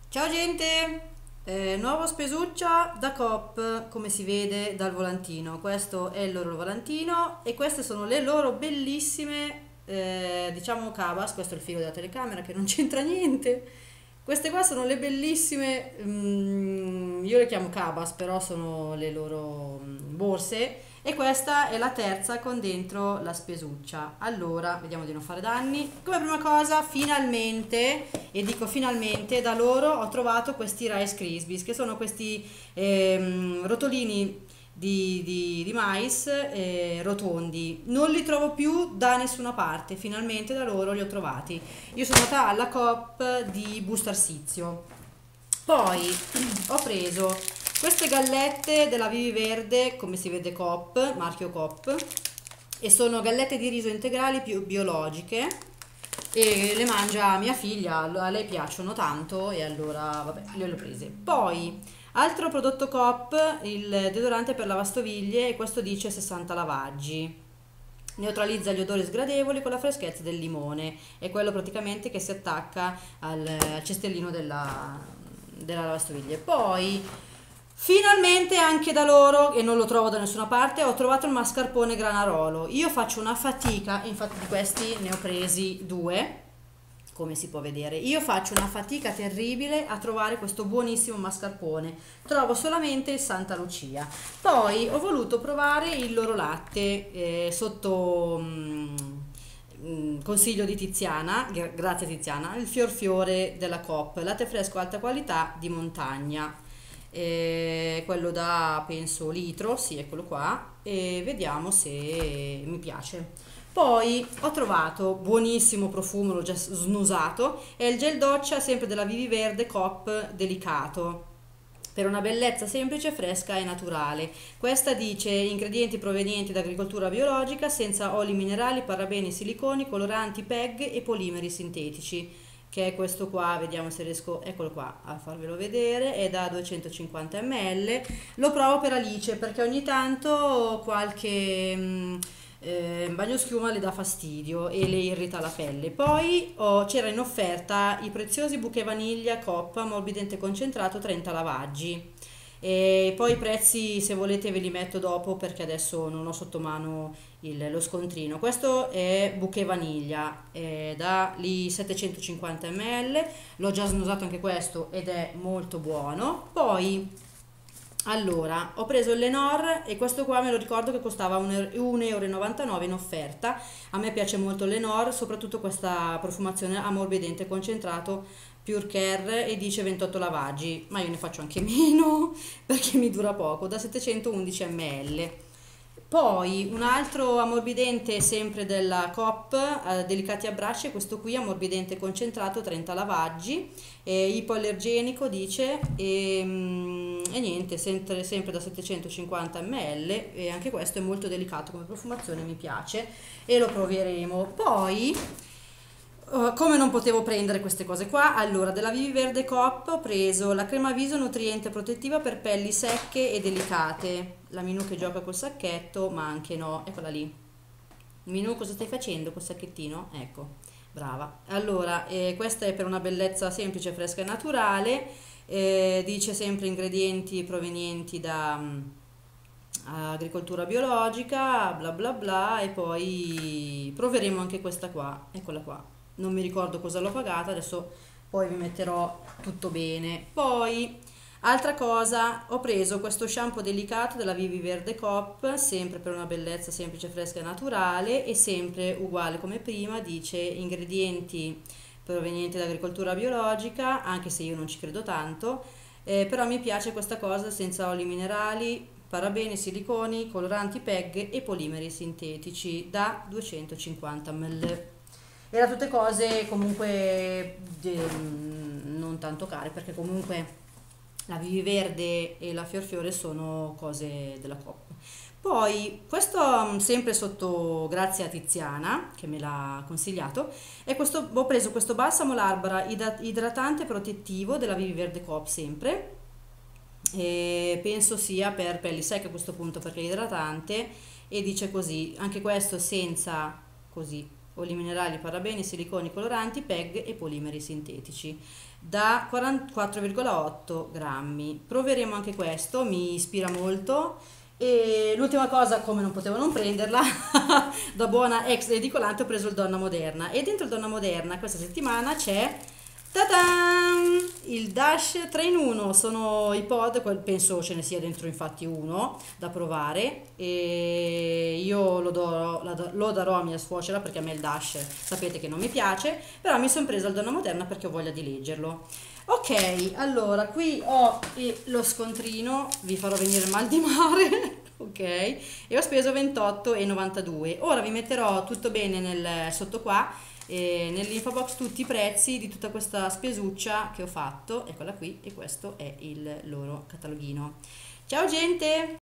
Ciao gente, nuovo Spesuccia da Coop, come si vede dal volantino. Questo è il loro volantino e queste sono le loro bellissime, diciamo cabas. Questo è il filo della telecamera che non c'entra niente. Queste qua sono le bellissime, io le chiamo cabas, però sono le loro borse. E questa è la terza con dentro la spesuccia. Allora, vediamo di non fare danni. Come prima cosa, finalmente, e dico finalmente, da loro ho trovato questi Rice Krispies, che sono questi rotolini di mais rotondi. Non li trovo più da nessuna parte, finalmente da loro li ho trovati. Io sono andata alla Coop di Busto Arsizio. Poi ho preso queste gallette della Vivi Verde, come si vede Coop, marchio Coop, e sono gallette di riso integrali più biologiche e le mangia mia figlia, a lei piacciono tanto e allora vabbè, le ho prese. Poi altro prodotto Coop, il deodorante per lavastoviglie, e questo dice 60 lavaggi. Neutralizza gli odori sgradevoli con la freschezza del limone, è quello praticamente che si attacca al cestellino della lavastoviglie. Poi finalmente anche da loro, e non lo trovo da nessuna parte, ho trovato il mascarpone Granarolo. Io faccio una fatica, infatti di questi ne ho presi due, come si può vedere. Io faccio una fatica terribile a trovare questo buonissimo mascarpone, trovo solamente il Santa Lucia. Poi ho voluto provare il loro latte sotto consiglio di Tiziana, grazie Tiziana, il fior fiore della Coop, latte fresco alta qualità di montagna, quello da penso litro, sì, eccolo qua, e vediamo se mi piace. Poi ho trovato buonissimo profumo, l'ho già snusato, è il gel doccia sempre della Vivi Verde Coop delicato, per una bellezza semplice, fresca e naturale. Questa dice ingredienti provenienti da agricoltura biologica, senza oli minerali, parabeni, siliconi, coloranti, PEG e polimeri sintetici, che è questo qua. Vediamo se riesco, eccolo qua, a farvelo vedere. È da 250 ml. Lo provo per Alice perché ogni tanto qualche bagnoschiuma le dà fastidio e le irrita la pelle. Poi c'era in offerta i preziosi bouquet vaniglia Coop morbidente concentrato 30 lavaggi. E poi i prezzi, se volete, ve li metto dopo perché adesso non ho sotto mano lo scontrino. Questo è bouquet vaniglia, è da lì 750 ml, l'ho già snusato anche questo ed è molto buono. Poi allora, ho preso il Lenor e questo qua me lo ricordo che costava 1,99 € in offerta. A me piace molto il Lenor, soprattutto questa profumazione ammorbidente concentrato Pure Care, e dice 28 lavaggi, ma io ne faccio anche meno perché mi dura poco, da 711 ml. Poi un altro ammorbidente sempre della Coop, delicati abbracci, è questo qui, ammorbidente concentrato 30 lavaggi, ipoallergenico dice, e niente, sempre da 750 ml, e anche questo è molto delicato come profumazione, mi piace e lo proveremo. Poi come non potevo prendere queste cose qua, allora della Vivi Verde Coop ho preso la crema viso nutriente protettiva per pelli secche e delicate. La Minù che gioca col sacchetto, ma anche no, eccola lì. Minù, cosa stai facendo col sacchettino? Ecco, brava. Allora, questa è per una bellezza semplice, fresca e naturale, dice sempre ingredienti provenienti da agricoltura biologica, bla bla bla, e poi proveremo anche questa qua, eccola qua. Non mi ricordo cosa l'ho pagata, adesso poi vi metterò tutto bene. Poi altra cosa, ho preso questo shampoo delicato della Vivi Verde Coop, sempre per una bellezza semplice, fresca e naturale, e sempre uguale come prima, dice ingredienti provenienti da agricoltura biologica, anche se io non ci credo tanto, però mi piace questa cosa, senza oli minerali, parabeni, siliconi, coloranti PEG e polimeri sintetici, da 250 ml. Era tutte cose comunque non tanto care, perché comunque la Vivi Verde e la Fiorfiore sono cose della Coop. Poi questo sempre sotto, grazie a Tiziana che me l'ha consigliato, è questo, ho preso questo balsamo Larbara idratante protettivo della Vivi Verde Coop sempre, e penso sia per pelli secche a questo punto perché è idratante, e dice così, anche questo senza così oli minerali, parabeni, siliconi, coloranti, PEG e polimeri sintetici da 44,8 grammi. Proveremo anche questo, mi ispira molto. E l'ultima cosa, come non potevo non prenderla, da buona ex edicolante ho preso il Donna Moderna, e dentro il Donna Moderna questa settimana c'è ta-dan! Il Dash 3 in 1, sono i pod, penso ce ne sia dentro infatti uno da provare, e io lo darò a mia suocera perché a me il Dash sapete che non mi piace, però mi sono presa il Donna Moderna perché ho voglia di leggerlo. Ok, allora qui ho lo scontrino, vi farò venire il mal di mare, ok, e ho speso 28,92. Ora vi metterò tutto bene sotto qua, nell'info box, tutti i prezzi di tutta questa spesuccia che ho fatto, eccola qui, e questo è il loro cataloghino. Ciao gente!